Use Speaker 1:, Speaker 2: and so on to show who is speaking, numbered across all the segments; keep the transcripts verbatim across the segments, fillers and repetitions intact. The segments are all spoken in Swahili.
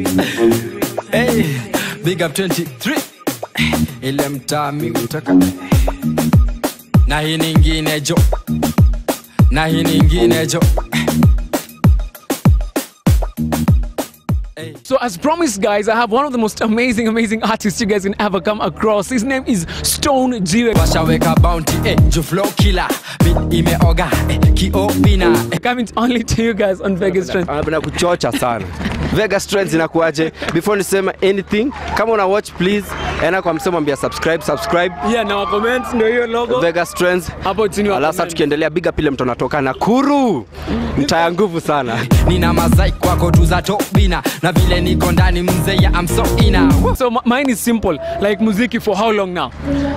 Speaker 1: Hey, big up twenty-three. Ile mtami utaka. Na hii nyingine jo. Na hii nyingine jo.
Speaker 2: So as promised, guys, I have one of the most amazing, amazing artists you guys can ever come across. His name is Stone Jiwe.
Speaker 1: Washaweka bounty, eh, ju flow killer. Bit imeoga, eh, kiopina.
Speaker 2: Coming only to you guys on Vegas Trends.
Speaker 3: Anapenda kuchocha sana. Vegas Trends inakuaje? Before nisema anything, kama una watch please, ena kwa msemo ambia subscribe, subscribe.
Speaker 2: Yeah, na comments ndio hiyo logo.
Speaker 3: Vegas Trends.
Speaker 2: Hapo chini wa
Speaker 3: comment. Alasa tukiendelea biga pile mtu anatoka Nakuru. Mtaya nguvu sana.
Speaker 1: Nina mazai kwako tu za topina. Na vile niko ndani mzee ya I'm so ina.
Speaker 2: So mine is simple. Like muziki for how long now?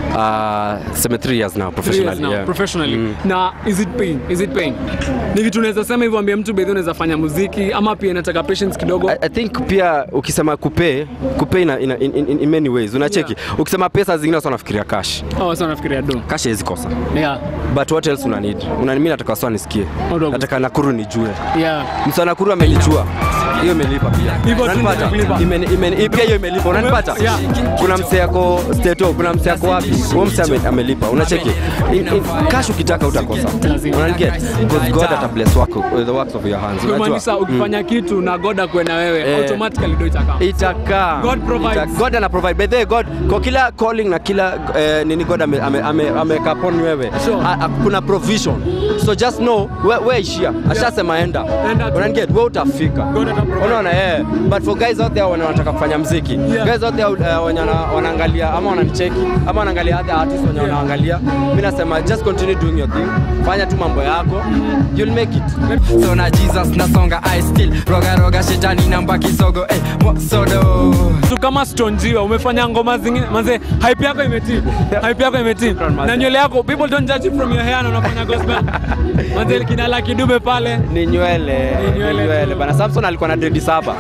Speaker 3: Uh, seven, three years now professionally.
Speaker 2: Years now,
Speaker 3: yeah.
Speaker 2: Professionally.
Speaker 3: Mm.
Speaker 2: Na is it pain? Is it pain? Ni kitu unaweza sema hivyo ambia mtu bedhi unaweza fanya muziki ama pia inataka patience kidogo?
Speaker 3: I, I think pia ukisema kupe, kupe ina, ina, in, in, in many ways. Unacheki. Yeah. Ukisema pesa zingine watu wanafikiria cash.
Speaker 2: Oh, watu wanafikiria do.
Speaker 3: Cash hizi kosa.
Speaker 2: Yeah.
Speaker 3: But what else una need? Una mimi nataka watu nisikie. Nataka Nakuru nijue.
Speaker 2: Yeah.
Speaker 3: Msa Nakuru amenijua. Hiyo imelipa pia. Unanipata? Imeni imeni pia hiyo imelipa. Unanipata?
Speaker 2: Yeah.
Speaker 3: Kuna mse yako Stato, kuna mse yako wapi? Huo mse amelipa. Unacheki. Cash ukitaka utakosa. Unaniget? Because God ata bless work the works of your hands.
Speaker 2: Unajua ukifanya kitu na God akwe na wewe automatically ndio itakaa.
Speaker 3: Itakaa.
Speaker 2: God provides.
Speaker 3: God ana provide. By the way, God kwa kila calling na kila eh, nini God ame ame ameka upon wewe. Kuna provision. So just know where where ishia. Ashasema enda. Unaniget? Wewe utafika. Unaona eh. But for guys out there wanataka kufanya muziki. Yeah. Guys out there uh, wanaangalia ama wananicheki ama wanaangalia other artists wenye wanaangalia. Mimi nasema just continue doing your thing. Fanya tu mambo yako. You'll make it.
Speaker 1: So na Jesus na songa I still roga roga shetani namba kisogo eh mosodo.
Speaker 2: So kama Stone Jiwe umefanya ngoma zingine manze hype yako imeti. Hype yako imeti. Na nywele yako people don't judge you from your hair na unafanya gospel. Manze kina Lucky Dube pale.
Speaker 3: Ni nywele. Ni nywele. Bana Samson alikuwa na dread saba.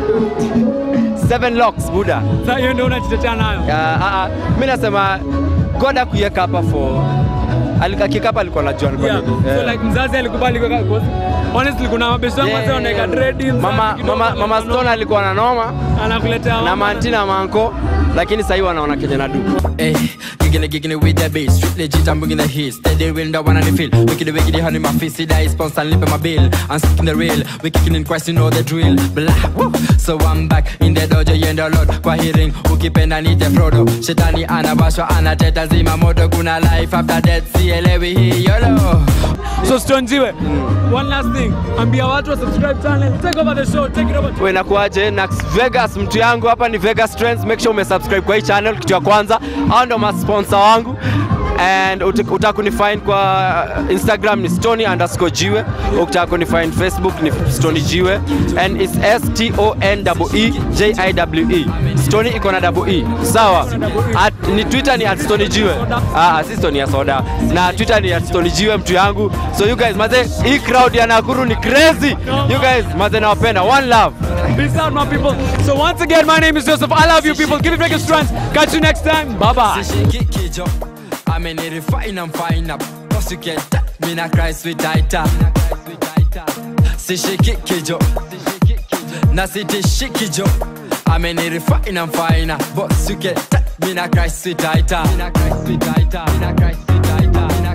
Speaker 3: Seven locks Buddha.
Speaker 2: Sasa hiyo ndio unajitetea nayo.
Speaker 3: Ah ah mimi nasema God akuweka hapa for alikakika hapa alikuwa anajua alikuwa
Speaker 2: yeah. So like mzazi alikubali kwa honestly kuna mabeso wangu wazee wanaweka dread.
Speaker 3: Mama mama mama Stone alikuwa na noma
Speaker 2: anakuletea
Speaker 3: na Mantina manko lakini sasa hivi wanaona Kenya na du.
Speaker 1: Eh giggling giggling with the bass street legit I'm bringing the hits steady wind the one and the feel wicked wicked honey my face that is sponsor and lip my bill I'm sticking the real we kicking in Christ you know the drill blah woo. So I'm back in the dojo you the Lord kwa hearing ukipenda ni the Frodo shetani anabashwa anateta zima moto kuna life after death sielewi hii yolo.
Speaker 2: So Stone Jiwe mm. One last thing ambia watu wa subscribe channel take over the show take it over.
Speaker 3: Wewe inakuaje Nax Vegas mtu yangu hapa ni Vegas Trends make sure umesubscribe kwa hii channel kitu ya kwanza hao ndio ma sponsor wangu and utakunifind kwa Instagram ni Stony underscore Jiwe utakunifind Facebook ni Stony Jiwe and it's S T O N E E J I W E Stony iko na double E sawa at, ni Twitter ni at Stony Jiwe ah si Stony ya soda na Twitter ni at Stony Jiwe mtu yangu so you guys maze hii crowd ya Nakuru ni crazy you guys maze nawapenda one love.
Speaker 2: Peace out my people. So once again my name is Joseph. I love you people. Give it Vegas Trends. Catch you next time. Bye bye.
Speaker 1: I'm in it fine, I'm fine up. Boss you get that, me na cry sweet tighter. See she kick jo, na see this shiki jo. I'm in it fine, I'm fine up. Boss you get that, me na cry sweet tighter. Me na cry sweet tighter, me na cry sweet tighter.